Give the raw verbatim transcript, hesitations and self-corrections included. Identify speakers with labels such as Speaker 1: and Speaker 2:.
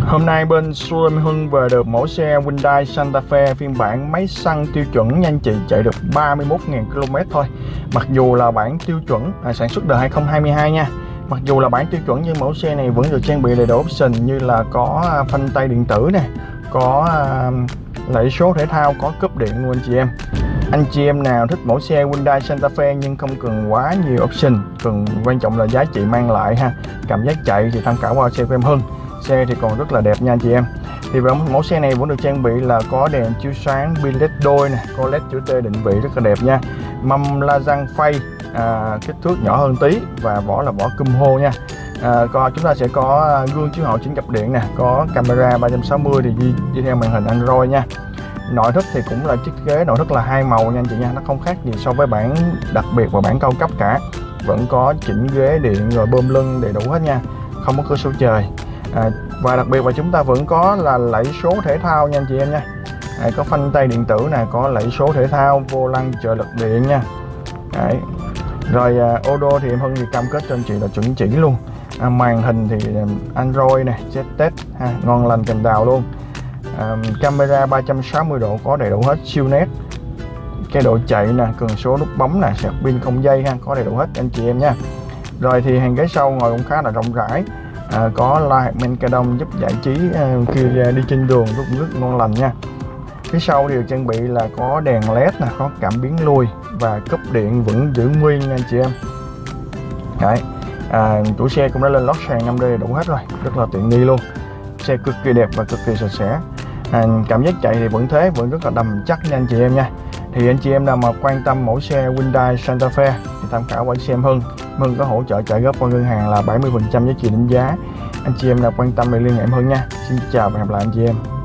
Speaker 1: Hôm nay bên showroom Hưng về được mẫu xe Hyundai Santa Fe phiên bản máy xăng tiêu chuẩn nha anh chị, chạy được ba mươi mốt nghìn ki lô mét thôi. Mặc dù là bản tiêu chuẩn à, sản xuất đời hai không hai hai nha. Mặc dù là bản tiêu chuẩn nhưng mẫu xe này vẫn được trang bị đầy đủ option như là có phanh tay điện tử nè, có uh, lẫy số thể thao, có cúp điện luôn anh chị em. Anh chị em nào thích mẫu xe Hyundai Santa Fe nhưng không cần quá nhiều option, cần quan trọng là giá trị mang lại ha, cảm giác chạy thì tham khảo qua xe của em Hưng. Xe thì còn rất là đẹp nha anh chị em. Thì với mẫu xe này vẫn được trang bị là có đèn chiếu sáng pin led đôi nè, có led chữ T định vị rất là đẹp nha. Mâm la răng phay à, kích thước nhỏ hơn tí và vỏ là vỏ cum hô nha. À, còn chúng ta sẽ có gương chiếu hậu chỉnh cặp điện nè, có camera ba trăm sáu mươi thì đi, đi theo màn hình Android nha. Nội thất thì cũng là chiếc ghế nội thất là hai màu nha anh chị nha, nó không khác gì so với bản đặc biệt và bản cao cấp cả. Vẫn có chỉnh ghế điện rồi bơm lưng đầy đủ hết nha, không có cửa sổ trời. À, và đặc biệt là chúng ta vẫn có là lẫy số thể thao nha anh chị em nha. À, có phanh tay điện tử nè, có lẫy số thể thao, vô lăng trợ lực điện nha. Đấy. Rồi à, ô đô thì em Hưng thì cam kết cho anh chị là chuẩn chỉ luôn. À, màn hình thì Android nè, Z T ha, ngon lành kèm đào luôn. À, camera ba trăm sáu mươi độ có đầy đủ hết, siêu nét. Cái độ chạy nè, cần số nút bấm nè, sạc pin không dây ha, có đầy đủ hết anh chị em nha. Rồi thì hàng ghế sau ngồi cũng khá là rộng rãi. À, có loa hạt men ca đông giúp giải trí à, khi đi trên đường rất rất ngon lành nha. Phía sau thì được trang bị là có đèn led nè, có cảm biến lui và cúp điện vẫn giữ nguyên nha anh chị em. Đấy. À, chủ xe cũng đã lên lót sàn năm D đủ hết rồi, rất là tiện nghi luôn. Xe cực kỳ đẹp và cực kỳ sạch sẽ. À, cảm giác chạy thì vẫn thế, vẫn rất là đầm chắc nha anh chị em nha. Thì anh chị em nào mà quan tâm mẫu xe Hyundai Santa Fe thì tham khảo qua xe em Hưng. Hưng có hỗ trợ trả góp qua ngân hàng là bảy mươi phần trăm giá trị định giá. Anh chị em nào quan tâm thì liên hệ em Hưng nha. Xin chào và hẹn gặp lại anh chị em.